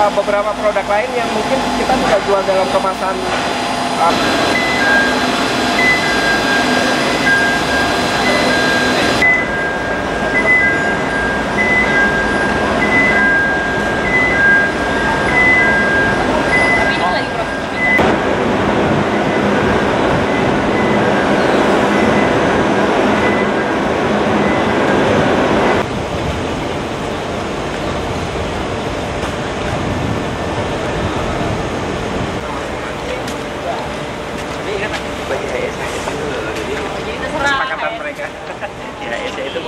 beberapa produk lain yang mungkin kita tidak jual dalam kemasan kesepakatan mereka. Ya, itu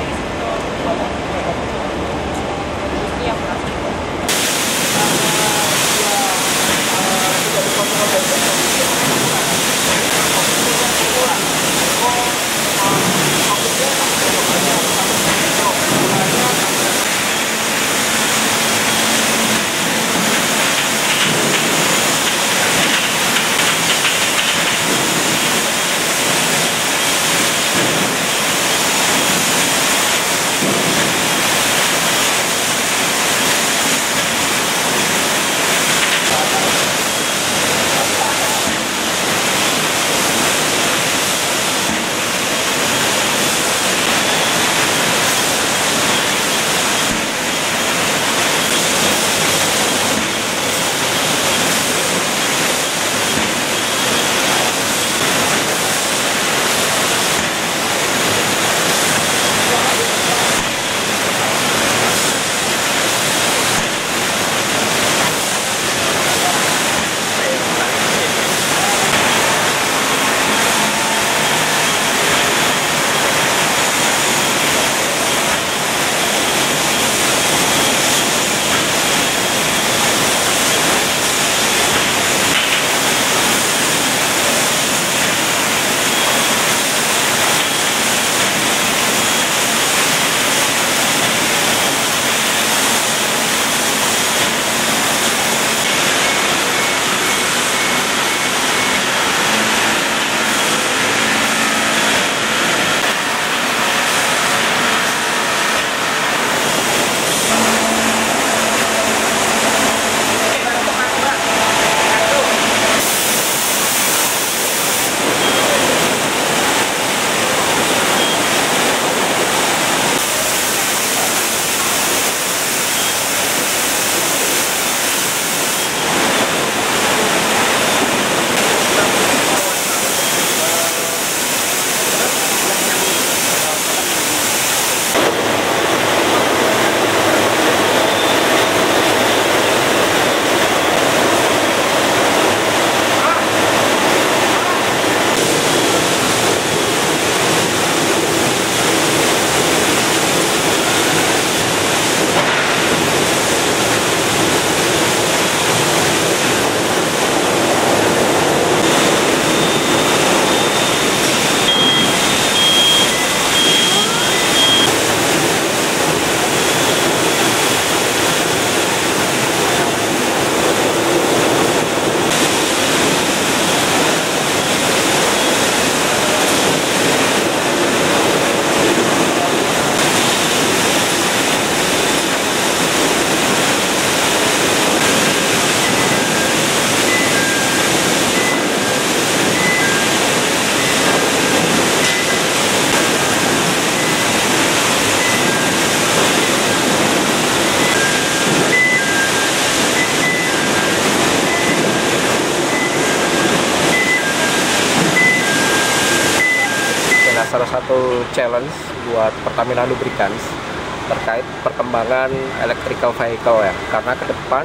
salah satu challenge buat Pertamina Lubricants terkait perkembangan electrical vehicle ya, karena ke depan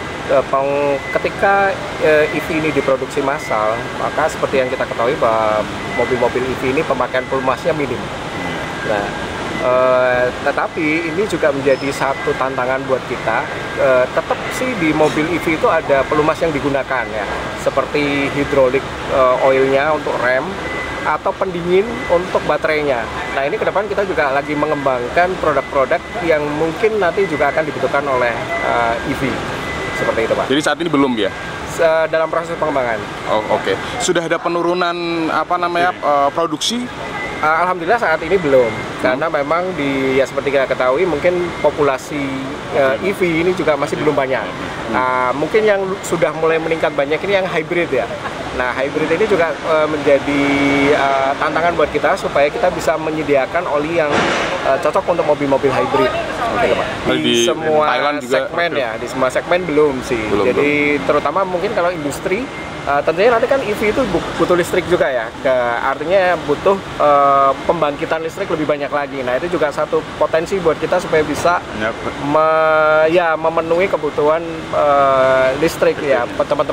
ketika EV ini diproduksi massal, maka seperti yang kita ketahui bahwa mobil-mobil EV ini pemakaian pelumasnya minim. Nah, tetapi ini juga menjadi satu tantangan buat kita. Tetap sih di mobil EV itu ada pelumas yang digunakan ya, seperti hidrolik oilnya untuk rem atau pendingin untuk baterainya. Nah, ini ke depan kita juga lagi mengembangkan produk-produk yang mungkin nanti juga akan dibutuhkan oleh EV. Seperti itu, Pak. Jadi saat ini belum ya? Dalam proses pengembangan. Oh, oke. Sudah ada penurunan produksi? Alhamdulillah saat ini belum. Karena memang ya seperti kita ketahui mungkin populasi EV ini juga masih belum banyak. Mungkin yang sudah mulai meningkat banyak ini yang hybrid ya. Nah, hybrid ini juga menjadi tantangan buat kita supaya kita bisa menyediakan oli yang cocok untuk mobil-mobil hybrid. Di semua segmen ya, di semua segmen belum sih. Jadi terutama mungkin kalau industri, tentunya nanti kan EV itu butuh listrik juga ya. Artinya butuh pembangkitan listrik lebih banyak lagi. Nah, itu juga satu potensi buat kita supaya bisa memenuhi kebutuhan listrik ya teman-teman